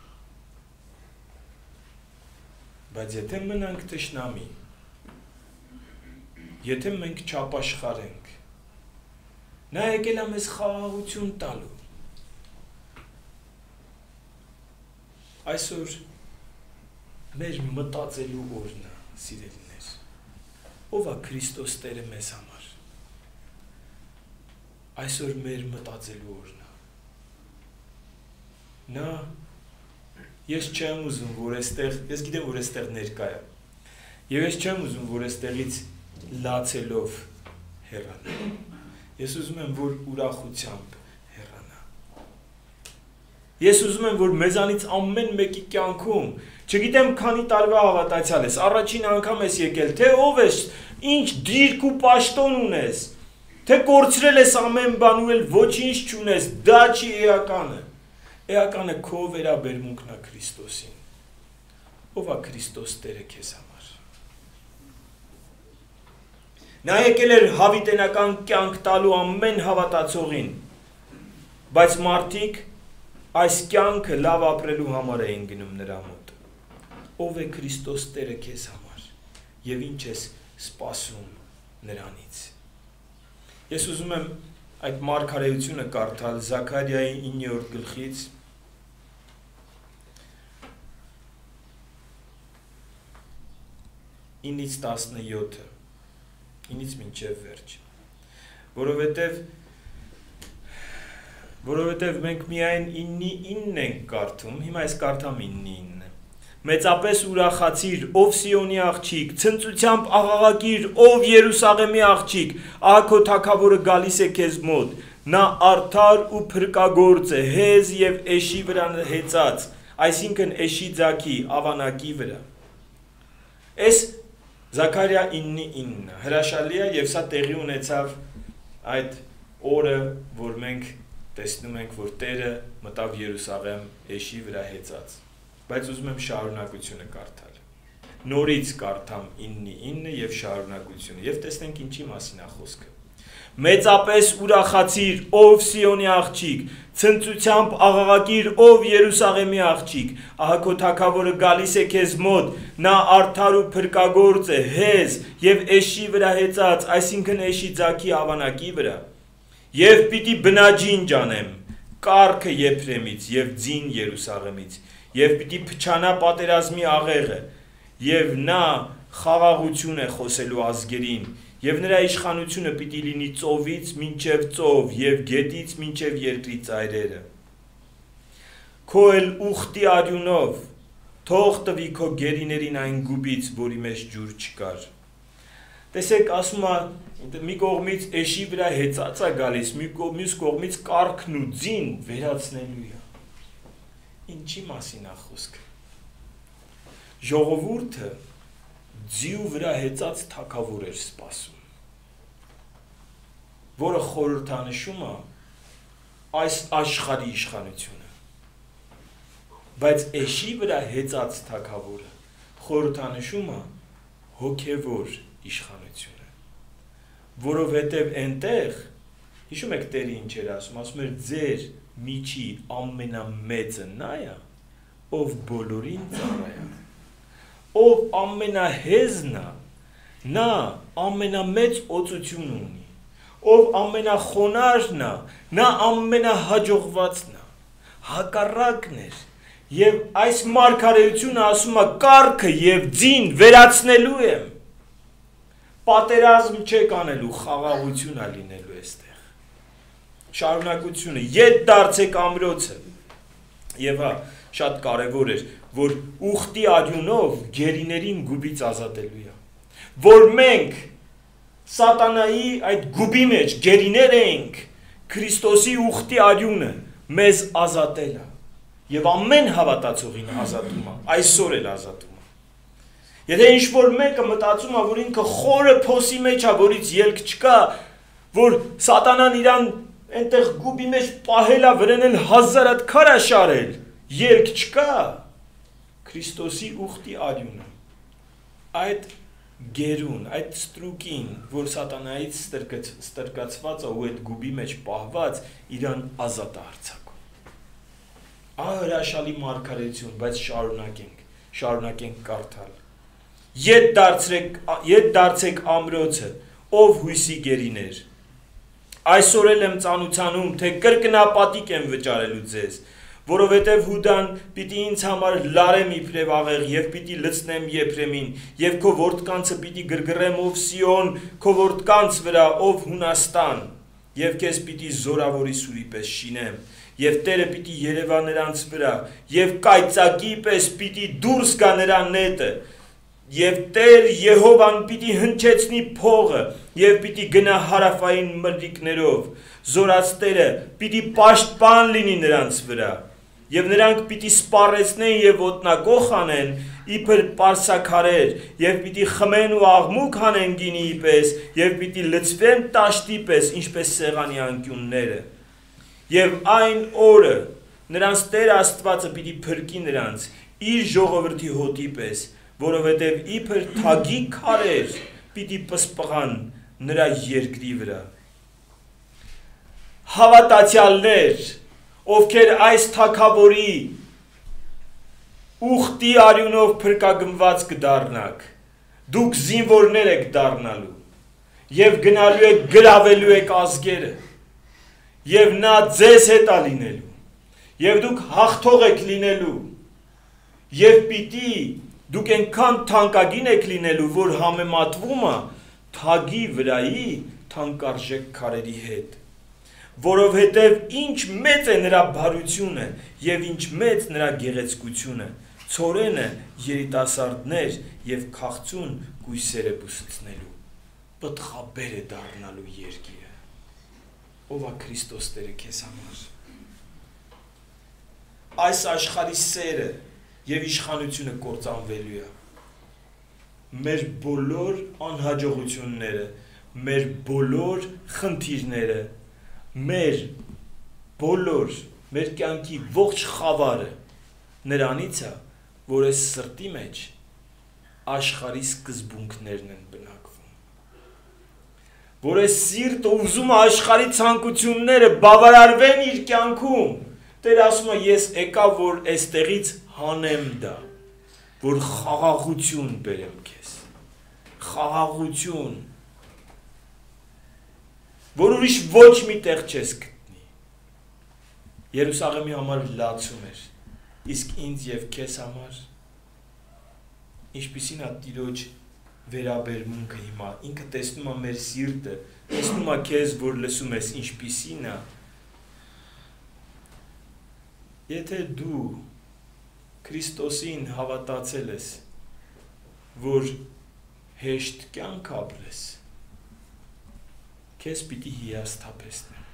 Բայց եթե մնանք թշնամի, եթե մենք չապաշխարենք, նա եկել է մեզ խաղաղություն տալու։ Այսօր մեր մտածելու օրն է, սիրելիներ։ Ով է Քրիստոս Տերը մեզ համար։ Այսօր մեր մտածելու օրն է։ Նա, ես չեմ ուզում, որ այստեղ, ես գիտեմ, որ այստեղ ներկա է, եւ ես չեմ ուզում, որ այստեղից լացելով հեռանա։ Ես ուզում եմ, որ ուրախությամբ հեռանա։ Ես ուզում եմ, որ մեզանից ամեն մեկի կյանքում, չգիտեմ քանի տարվա հավատացյալ ես, առաջին անգամ ես եկել, թե ով ես, ինչ դիրք ու պաշտոն ունես, թե կորցրել ես ամեն բան ու էլ ոչինչ չունես, դա չի էականը։ Էականը քո վերաբերմունքն է Քրիստոսին։ Ով է Քրիստոս Տերը քեզ համար։ Նա եկել էր հավիտենական կյանք տալու ամեն հավատացողին, բայց մարդիկ այս կյանքը լավ ապրելու համար էին գնում նրա մոտ։ Ով է Քրիստոս Տերը քեզ համար եւ ինչ ես սպասում նրանից։ Ես ուզում եմ այդ մարգարեությունը կարդալ Զաքարիայի իններորդ գլխից ինից տասնյոթը, ինից մինչև վերջ, որովհետև որովհետև մենք միայն իննի ինն ենք կարդում, հիմա ես կարդամ իննի ինը։ Մեծապես ուրախացիր, ով Սիոնի աղջիկ, ցնծությամբ աղաղակիր, ով Երուսաղեմի աղջիկ, ահա քո թագավորը գալիս է քեզ մոտ, նա արդար ու փրկագործ է, հեզ եւ էշի վրա հեծած, այսինքն էշի ձագի, ավանակի վրա։ Այս Զաքարիա իննի ինը հրաշալի է եւ սա տեղի ունեցավ այդ օրը, որ մենք տեսնում ենք, որ Տերը մտավ Երուսաղեմ էշի վրա հեծած, բայց ուզում եմ շարունակությունը կարդալ։ Նորից կարդամ իննի ինը եւ շարունակությունը եւ տեսնենք ինչի մասին է խոսքը։ Մեծապես ուրախացիր, ով Սիոնի աղջիկ, ցնծությամբ աղաղակիր, ով Երուսաղեմի աղջիկ, ահա քո թագավորը գալիս է քեզ մոտ, նա արդար ու փրկագործ է, հեզ եւ էշի վրա հեծած, այսինքն էշի ձագի ավանակի վրա, եւ պիտի բնաջինջ անեմ, կառքը Եփրեմից եւ ձին Երուսաղեմից, եւ պիտի փչանա պատերազմի աղեղը, եւ նա խաղաղություն է խոսելու ազգերին, եւ նրա իշխանությունը պիտի լինի ծովից մինչև ծով եւ գետից մինչև երկրի ծայրերը։ Քո էլ ուխտի արյունով թող տվի քո գերիներին այն գուբից, որի մեջ ջուր չկար։ Տեսեք, ասում է, մի կողմից էշի վրա հեծած է գալիս, մյուս կողմից կառքն ու ձին վերացնելու է։ Ինչի մասին է խոսքը։ Ժողովուրդը ձիու վրա հեծած թագավոր էր սպասում, որը խորհրդանշում է այս աշխարհի իշխանությունը, բայց էշի վրա հեծած թագավորը խորհրդանշում է հոգևոր իշխանությունը, որովհետև այնտեղ, հիշում եք Տերը ինչ էր ասում, ասում էր ձեր միջի ամենամեծը նա է, ով բոլորին ծառայ է, ով ամենահեզն է, նա ամենամեծ օծություն ունի, ով ամենախոնարհն է, նա ամենահաջողվածն է, հակառակն էր, եւ այս մարգարեությունը ասում է կառքը եւ ձին վերացնելու եմ, պատերազմ չեք անելու, խաղաղություն է լինելու այստեղ, շարունակությունը, ետ դարձեք ամրոցը, եւ հա, շատ կարևոր էր, որ ուխտի արյունով գերիներին գուբից ազատելու է, որ մենք սատանայի այդ գուբի մեջ գերիներ ենք, Քրիստոսի ուխտի արյունը մեզ ազատել է, եւ ամեն հավատացողին ազատում է, այսօր էլ ազատում է։ Եթե ինչ-որ մեկը մտածում է, որ ինքը խորը փոսի մեջ է, որից ելք չկա, որ սատանան իրան այնտեղ գուբի մեջ պահել է, վրան էլ հազար հատ քար է շարել, ելք չկա, Քրիստոսի ուխտի արյունը, այդ գերուն, այդ ստրուկին, որ սատանայից ստրկացված է ու այդ գուբի մեջ պահված, իրան ազատ է արձակում։ Ահա հրաշալի մարգարեություն, բայց շարունակենք, շարունակենք կարդալ։ Ետ դարձրեք, ետ դարձեք ամրոցը, ով հույսի գերիներ։ Այսօր էլ եմ ծանուցանում, թե կրկնապատիկ եմ վճարելու ձեզ, որովհետև Հուդան պիտի ինձ համար լարեմ իբրև աղեղ եւ պիտի լցնեմ Եփրեմին եւ քո որդկանցը պիտի գրգռեմ ով Սիոն, քո որդկանց վրա ով Հունաստան եւ քեզ պիտի զորավորի սուրի պես շինեմ եւ Տերը պիտի երևա նրանց վրա եւ կայծակի պես պիտի դուրս գա նրա նետը եւ Տեր Եհովան պիտի հնչեցնի փողը եւ պիտի գնա հարավային մրրիկներով զորացտերը պիտի պաշտպան լինի նրանց վրա եւ նրանք պիտի սպառեցնեն եւ ոտնագող անեն իբր պարսաքարեր եւ պիտի խմեն ու աղմուկ հանեն գինիի պես եւ պիտի լցվեն տաշտի պես ինչպես սեղանի անկյունները եւ այն օրը նրանց Տեր Աստվածը պիտի փրկի նրանց իր ժողովրդի հոտի պես որովհետև իբր թագի քարեր պիտի պսպղան նրա երկրի վրա։ Հավատացյալներ, ովքեր այս թագավորի ուխտի արյունով փրկագնված կդառնաք, դուք զինվորներ եք դառնալու, եւ գնալու եք գրավելու եք ազգերը, եւ նա ձեզ հետ է լինելու, եւ դուք հաղթող եք լինելու, եւ պիտի դուք այնքան թանկագին եք լինելու, որ համեմատվում է թագի վրայի թանկարժեք քարերի հետ, որովհետև ինչ մեծ է նրա բարությունը եւ ինչ մեծ նրա գեղեցկությունը, ցորենը երիտասարդներ եւ քաղցուն գույսերը բուսուցնելու, պտղաբեր է դառնալու երկիրը, ով է Քրիստոս Տերը քեզ համար։ Այս աշխարհի սերը եւ իշխանությունը կործանվելու է։ Մեր բոլոր անհաջողությունները, մեր բոլոր խնդիրները, մեր բոլոր մեր կյանքի ողջ խավարը նրանից է, որ այս սրտի մեջ աշխարհի սկզբունքներն են բնակվում, որ այս սիրտը ուզում է աշխարհի ցանկությունները բավարարվեն իր կյանքում։ Տեր ասում է, ես եկա, որ այստեղից հանեմ դա, որ խաղաղություն բերեմ քեզ, խաղաղություն, որ ուրիշ ոչ մի տեղ չես գտնի։ Երուսաղեմի համար լացում էր, իսկ ինձ եւ քեզ համար ինչպիսին է Տիրոջ վերաբերմունքը հիմա, ինքը տեսնում է մեր սիրտը, տեսնում է քեզ, որ լսում ես, ինչպիսին է։ Եթե դու Քրիստոսին հավատացել ես, որ հեշտ կյանք ապրես, քեզ պիտի հիասթափեցնեմ։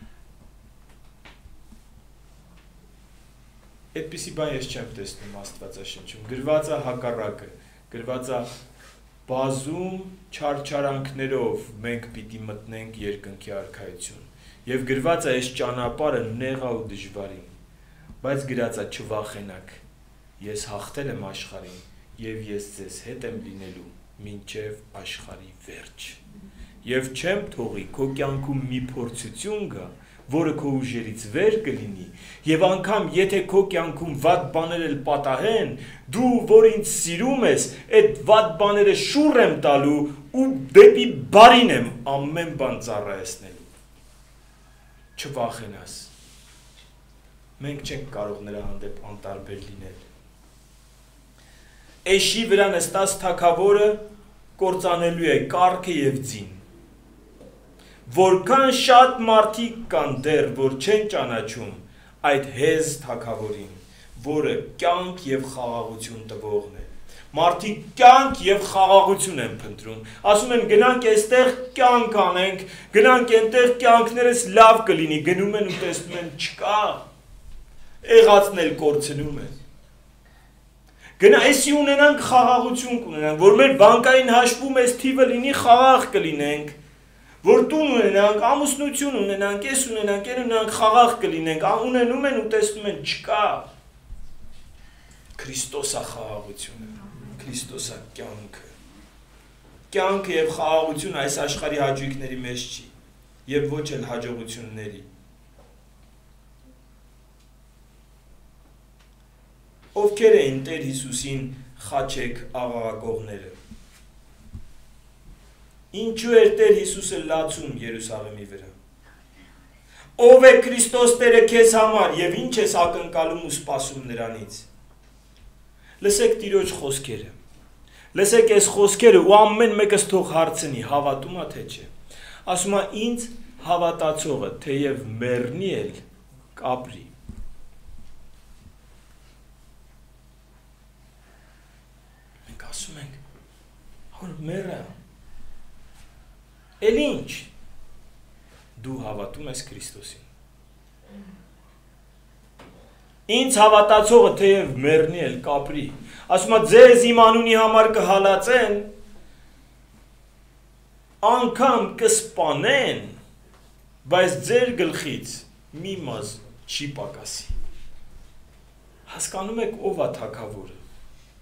Այդպիսի բան ես չեմ տեսնում Աստվածաշնչում, գրված է հակառակը, գրված է բազում չարչարանքներով մենք պիտի մտնենք երկնքի արքայություն, եւ գրված է այս ճանապարհը նեղ է ու դժվարին, բայց գրած է չվախենաք, ես հաղթել եմ աշխարհին եւ ես ձեզ հետ եմ լինելու մինչեւ աշխարհի վերջ։ Եվ չեմ թողի քո կյանքում մի փորձություն գա, որը քո ուժերից վեր կլինի, եւ անգամ եթե քո կյանքում վատ բաներ էլ պատահեն, դու որ ինձ սիրում ես, այդ վատ բաները շուռ եմ տալու ու դեպի բարին եմ ամեն բան ծառայեցնելու։ Չվախենաս։ Մենք չենք կարող նրա հանդեպ անտարբեր լինել։ Էշի վրա նստած թագավորը կործանելու է կառքը եւ ձին։ Որքան շատ մարդիկ կան դեռ, որ չեն ճանաչում այդ հեզ թագավորին, որը կյանք եւ խաղաղություն տվողն է։ Մարդիկ կյանք եւ խաղաղություն են փնտրում։ Ասում են գնանք այստեղ կյանք անենք, գնանք այնտեղ կյանքներս լավ կլինի, գնում են ու տեսնում են չկա։ Եղածն էլ կորցնում են։ Գնա էսի ունենանք խաղաղություն կունենանք, որ մեր բանկային հաշվում այս թիվը լինի խաղաղ կլինենք, որ տուն ունենանք, ամուսնություն ունենանք, ես ունենանք, են ունենանք, խաղաղ կլինենք, ունենում են ու տեսնում են չկա։ Քրիստոսա խաղաղությունը, Քրիստոսա կյանքը։ Կյանքը եւ խաղաղությունը այս աշխարհի հաճույքների մեջ չի, եւ ոչ էլ հաջողությունների։ Ովքեր էին Տեր Հիսուսին խաչեք աղաղակողները։ Ինչու էր Տեր Հիսուսը լացում Երուսաղեմի վրա։ Ով է Քրիստոս Տերը քեզ համար եւ ինչ ես ակնկալում ու սպասում նրանից։ Լսեք Տիրոջ խոսքերը։ Լսեք այս խոսքերը ու ամեն մեկս թող հարցնի, հավատում է թե չէ։ Ասում է ինձ հավատացողը թեև մեռնի էլ կապրի։ Մենք ասում ենք, որ մեռա։ Էլ ինչ, դու հավատում ես Քրիստոսին։ Ինձ հավատացողը թեև մեռնի էլ կապրի, ասում է ձեզ իմ անունի համար կհալածեն, անգամ կսպանեն, բայց ձեր գլխից մի մազ չի պակասի։ Հասկանում եք ով է թագավորը։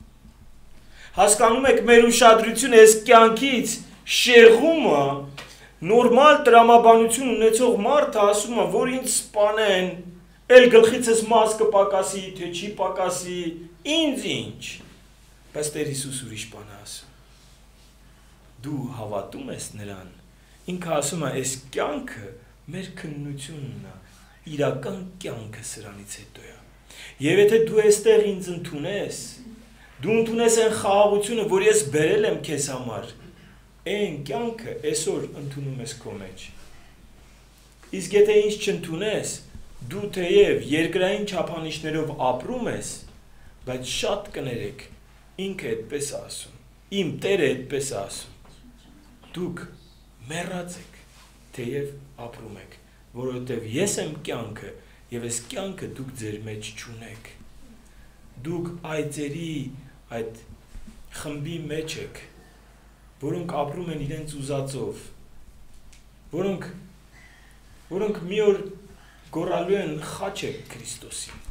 Հասկանում եք մեր ուշադրությունը այս կյանքից շեղումը նորմալ տրամաբանություն ունեցող մարդը ասում է, որ ինձ սպանեն, էլ գլխիցս մաս կպակասի, թե չի պակասի, ինձ ինչ։ Բայց Տեր Հիսուս ուրիշ բան է ասում։ Դու հավատում ես նրան։ Ինքը ասում է, այս կյանքը մեր քննությունն է, իրական կյանքը սրանից հետո է։ Եվ եթե դու այստեղ ինձ ընդունես, դու ընդունես այն խաղաղությունը, որ ես բերել եմ քեզ համար, այն կյանքը այսօր ընդունում ես քո մեջ։ Իսկ եթե ինձ չընդունես, դու թեև երկրային չափանիշներով ապրում ես, բայց շատ կներեք, ինքը այդպես ասում, իմ Տերը այդպես ասում, դուք մեռած եք, թեև ապրում եք, որովհետև ես եմ կյանքը, եւ այս կյանքը դուք ձեր մեջ չունեք։ Դուք այծերի այդ խմբի մեջ եք, որոնք ապրում են իրենց ուզածով, որոնք, որոնք մի օր գոռալու են խաչեք Քրիստոսին։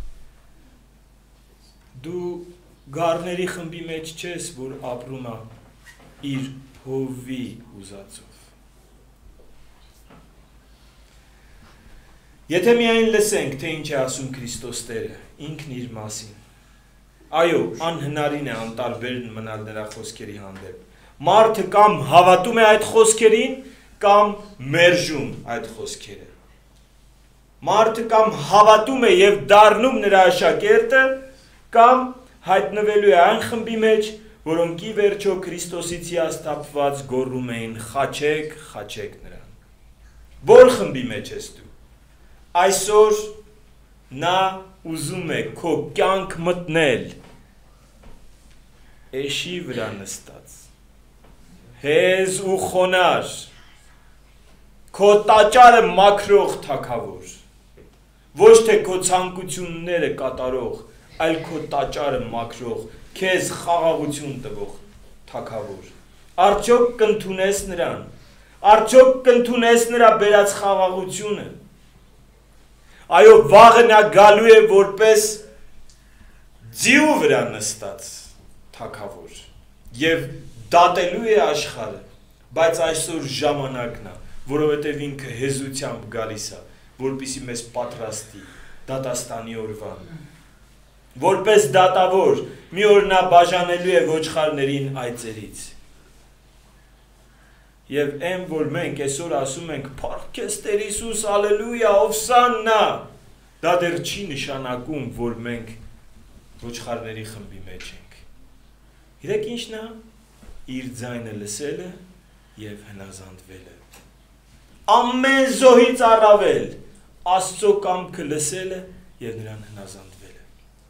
Դու գառների խմբի մեջ չես, որ ապրում է իր հովվի ուզածով։ Եթե միայն լսենք, թե ինչ է ասում Քրիստոս Տերը, ինքն իր մասին։ Այո, անհնարին է անտարբեր մնալ նրա խոսքերի հանդեպ։ Մարդը կամ հավատում է այդ խոսքերին, կամ մերժում այդ խոսքերը։ Մարդը կամ հավատում է եւ դառնում նրա աշակերտը, կամ հայտնվելու է այն խմբի մեջ, որոնք ի վերջո Քրիստոսից հիասթափված գոռում էին խաչեք, խաչեք նրան։ Որ խմբի մեջ ես դու։ Այսօր նա ուզում է քո կյանք մտնել էշի վրա նստած, հեզ ու խոնար, քո տաճարը մաքրող թագավոր, ոչ թե քո ցանկությունները կատարող, այլ քո տաճարը մաքրող, քեզ խաղաղություն տվող թագավոր։ Արդյոք կընդունես նրան, արդյոք կընդունես նրա բերած խաղաղությունը։ Այո, վաղը նա գալու է որպես ձիու վրա նստած թագավոր եւ դատելու է աշխարհը, բայց այսօր ժամանակն է, որովհետեւ ինքը հեզությամբ գալիս է, որպեսզի մեզ պատրաստի դատաստանի օրվան։ Որպես դատավոր, մի օր նա բաժանելու է ոչխարներին այծերից։ Եվ այն, որ մենք այսօր ասում ենք, փառք քեզ Տեր Հիսուս, ալելույա, ովսաննա, դա դեռ չի նշանակում, որ մենք ոչխարների խմբի մեջ ենք։ Գիտեք ինչն է? Իր ձայնը լսելը եւ հնազանդվելը։ Ամեն զոհից առավել Աստծո կամքը լսելը եւ նրան հնազանդվելը։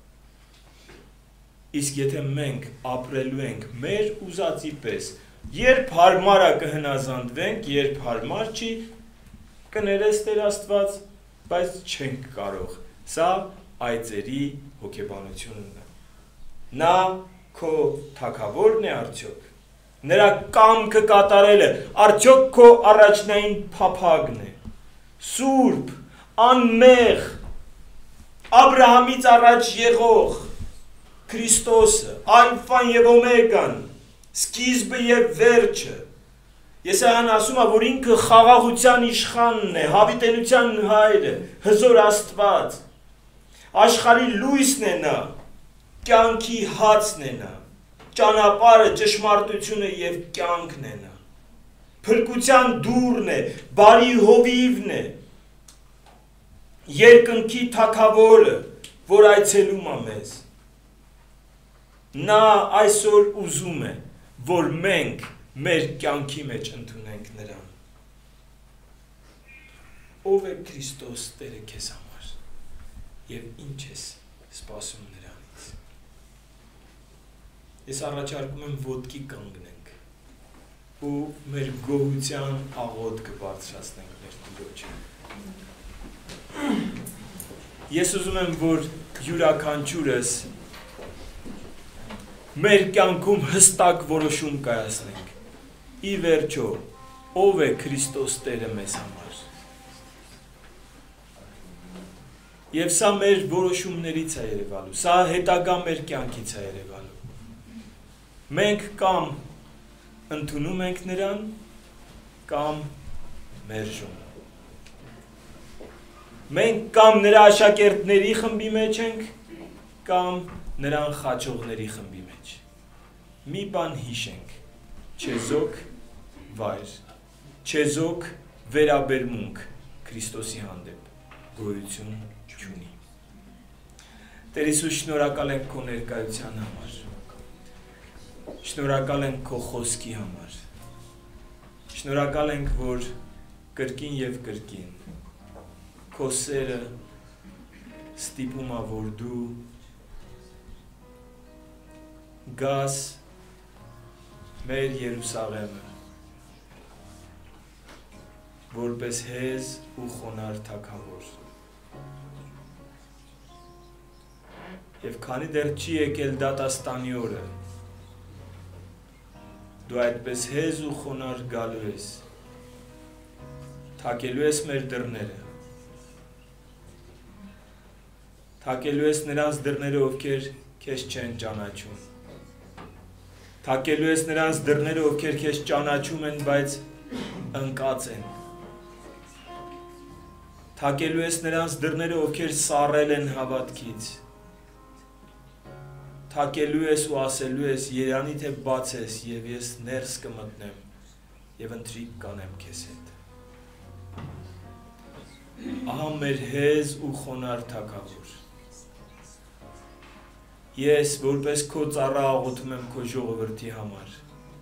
Իսկ եթե մենք ապրելու ենք մեր ուզածի պես, երբ հարմար է կհնազանդվենք, երբ հարմար չի, կներես Տեր Աստված, բայց չենք կարող։ Սա այծերի հոգեբանությունն է։ Նա քո թագավորն է արդյոք։ Նրա կամքը կատարելը արդյոք քո առաջնային փափագն է։ Սուրբ, անմեղ, Աբրահամից առաջ եղող Քրիստոսը, ալֆան եւ օմեգան, սկիզբը եւ վերջը։ Եսայան ասում է, որ ինքը խաղաղության իշխանն է, հավիտենության հայրը, հզոր Աստված, աշխարհի լույսն է նա, կյանքի հացն է նա, ճանապարհը, ճշմարտությունը եւ կյանքն է նա, փրկության դուռն է, բարի հովիվն է, երկնքի թագավորը, որ այցելում է մեզ։ Նա այսօր ուզում է, որ մենք մեր կյանքի մեջ ընդունենք նրան։ Ով է Քրիստոս Տերը քեզ համար եւ ինչ ես սպասում նրանից։ Ես առաջարկում եմ ոտքի կանգնենք ու մեր գոհության աղոթքը բարձրացնենք մեր Տիրոջը։ Ես ուզում եմ, որ յուրաքանչյուրս մեր կյանքում հստակ որոշում կայացնենք։ Ի վերջո, ով է Քրիստոս Տերը մեզ համար։ Եվ սա մեր որոշումներից է երևալու, սա հետագա մեր կյանքից է երևալու։ Մենք կամ ընդունում ենք նրան, կամ մերժում։ Մենք կամ նրա աշակերտների խմբի մեջ ենք, կամ նրան խաչողների խմբի մեջ։ Մի բան հիշենք, չեզոք վայր, չեզոք վերաբերմունք Քրիստոսի հանդեպ, գոյություն չունի։ Տեր Հիսուս, շնորհակալ ենք քո ներկայության համար, շնորհակալ ենք քո խոսքի համար, շնորհակալ ենք, որ կրկին և կրկին քո սերը ստիպում է, որ դու գաս մեր Երուսաղեմը, որպես հեզ ու խոնար թագավոր։ Եվ քանի դեռ չի եկել դատաստանի օրը, դու այդպես հեզ ու խոնար գալու ես, թակելու ես մեր դռները, թակելու ես նրանց դռները, ովքեր քեզ չեն ճանաչում, թակելու ես նրանց դռները, ովքեր քեզ ճանաչում են, բայց ընկած են, թակելու ես նրանց դռները, ովքեր սառել են հավատքից, թակելու ես ու ասելու ես, երանի թե բաց ես, և ես ներս կմտնեմ, և ընթրիք կանեմ քեզ հետ։ Ահա մեր հեզ ու խոնար թագավոր։ Ես, որպես քո ծառա աղոթում եմ քո ժողովրդի համար,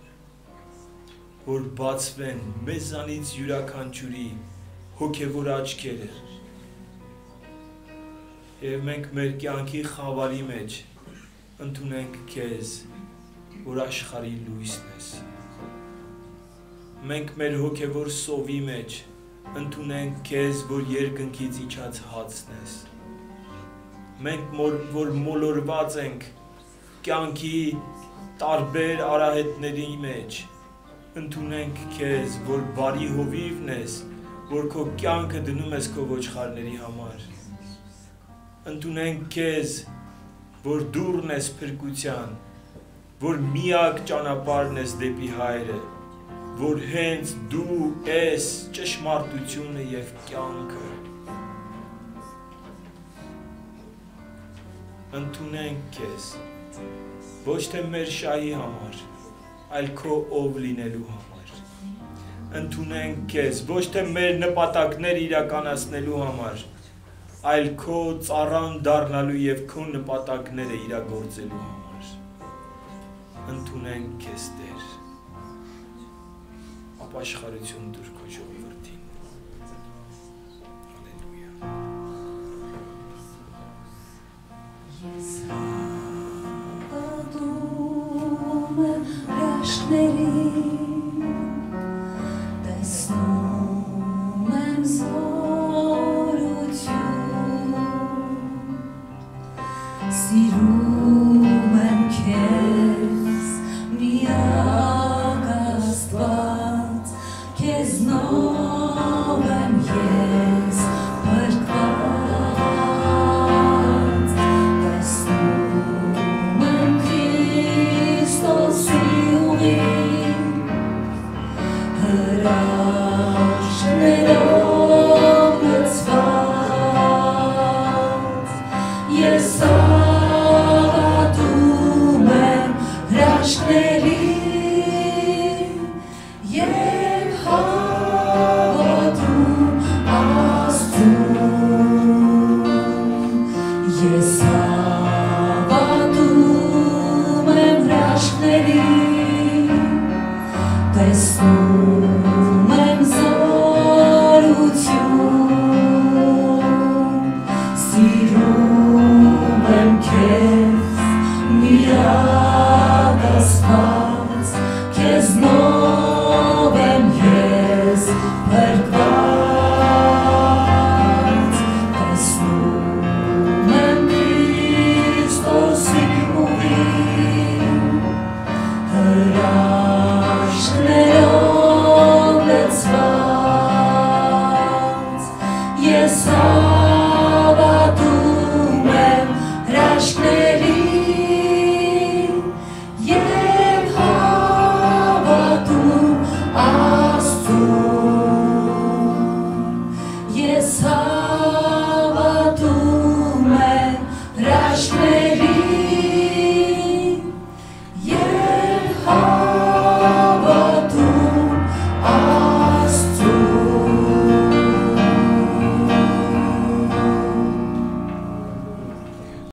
որ բացվեն մեզանից յուրաքանչյուրի հոգևոր աչքերը, և մենք մեր կյանքի խավարի մեջ ընդունենք քեզ, որ աշխարհի լույսն ես։ Մենք մեր հոգևոր սովի մեջ ընդունենք քեզ, որ երկնքից իջած հացն ես։ Մենք, որ մոլորված ենք կյանքի տարբեր արահետների մեջ, ընդունենք քեզ, որ բարի հովիվն ես, որ քո կյանքը դնում ես քո ոչխարների համար։ Ընդունենք քեզ, որ դուռն ես փրկության, որ միակ ճանապարհն ես դեպի Հայրը, որ հենց դու ես ճշմարտությունը և կյանքը։ Ընդունենք քեզ, ոչ թե մեր շահի համար, այլ քո ով լինելու համար։ Ընդունենք քեզ, ոչ թե մեր նպատակներ իրականացնելու համար, այլ քո ծառան դառնալու և քո նպատակները իրագործելու համար։ Ընդունենք քեզ, Տեր, ապաշխարություն տուր քո ժողովրդին։ Հալելույա։ Ես հավատում եմ հրաշքներին, տեսնում եմ զորություն, սիրում եմ քեզ, միակ Աստված, քեզնով եմ ես փրկված, տեսնում եմ Քրիստոսի ուղին, հրաշքներով լցված, ես հավատում եմ հրաշքներին և հավատում Աստծուն, ես հավատում եմ հրաշքներին, տեսնում